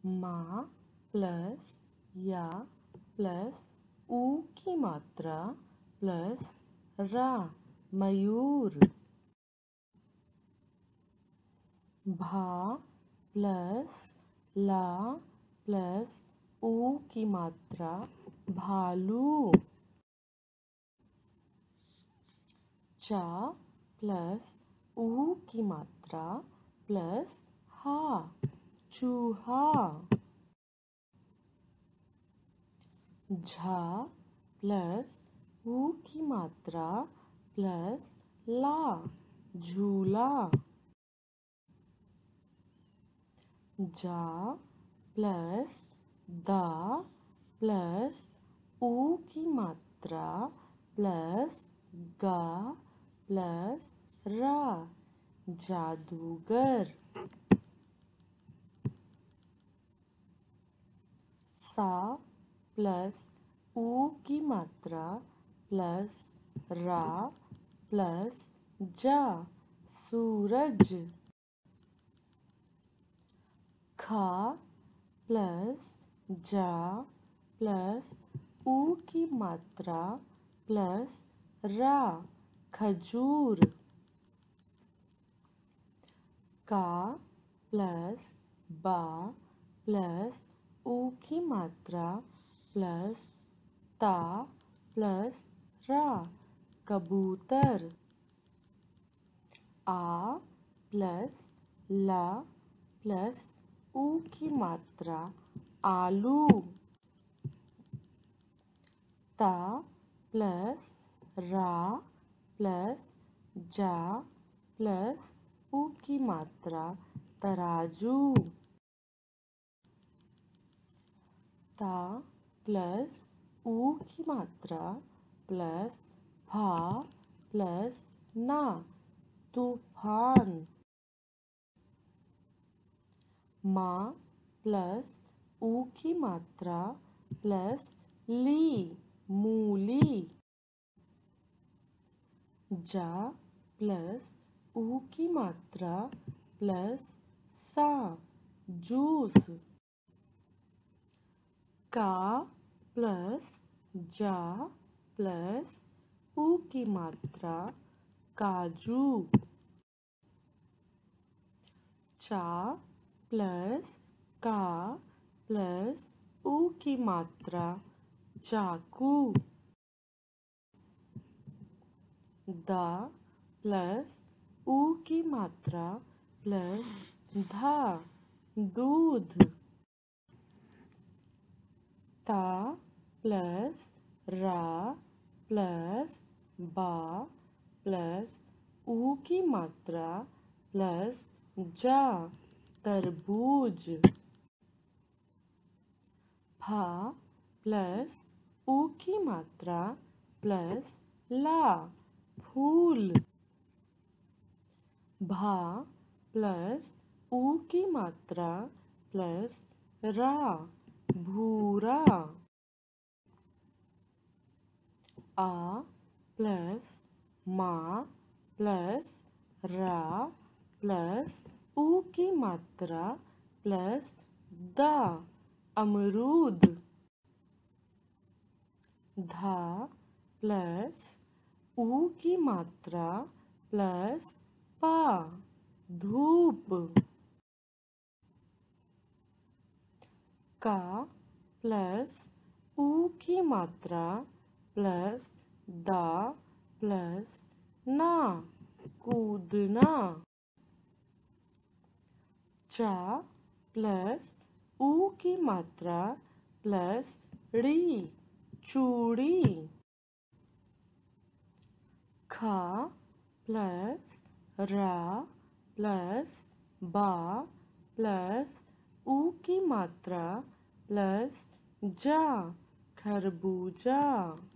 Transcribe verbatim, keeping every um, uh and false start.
मा प्लस या प्लस ऊ की मात्रा प्लस रा मयूर। भा प्लस ला प्लस ऊ की मात्रा भालू। चा प्लस ऊ की मात्रा प्लस हा चूहा। झा प्लस ऊ की मात्रा प्लस ला झूला। जा प्लस दा प्लस ऊ की मात्रा प्लस गा प्लस रा जादूगर। सा प्लस ऊ की मात्रा प्लस रा प्लस जा सूरज। खा प्लस जा प्लस ऊ की मात्रा प्लस रा खजूर। का प्लस बा प्लस ऊ की मात्रा प्लस ता प्लस रा कबूतर। आ प्लस ला प्लस ऊ की मात्रा आलू। ता प्लस रा प्लस जा प्लस ऊ की मात्रा तराजू। ता प्लस ऊ की मात्रा प्लस भा प्लस ना तूफान। मा प्लस ऊ की मात्रा प्लस ली मूली। जा प्लस ऊ की मात्रा प्लस सा जूस। का प्लस जा प्लस ऊ की मात्रा काजू। चा प्लस का प्लस ऊ की मात्रा चाकू। दा प्लस ऊ की मात्रा प्लस धा दूध। ता प्लस रा प्लस बा प्लस ऊ की मात्रा प्लस जा तरबूज। फा प्लस ऊ की मात्रा प्लस ला फूल। भा प्लस ऊ की मात्रा प्लस रा भूरा। आ प्लस मा प्लस रा प्लस ऊ की मात्रा प्लस दा अमरूद। धा प्लस ऊ की मात्रा प्लस पा धूप। का प्लस ऊ की मात्रा प्लस दा प्लस ना कूदना। चा प्लस ऊ की मात्रा प्लस ड़ी चूड़ी। खा प्लस रा प्लस बा प्लस ऊ की मात्रा प्लस जा खरबूजा।